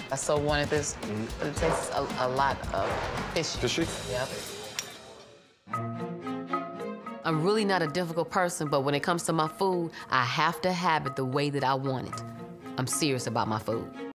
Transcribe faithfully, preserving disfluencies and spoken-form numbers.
I so wanted this, Mm-hmm. but it tastes a, a lot of fishy. Fishy? Yep. I'm really not a difficult person, but when it comes to my food, I have to have it the way that I want it. I'm serious about my food.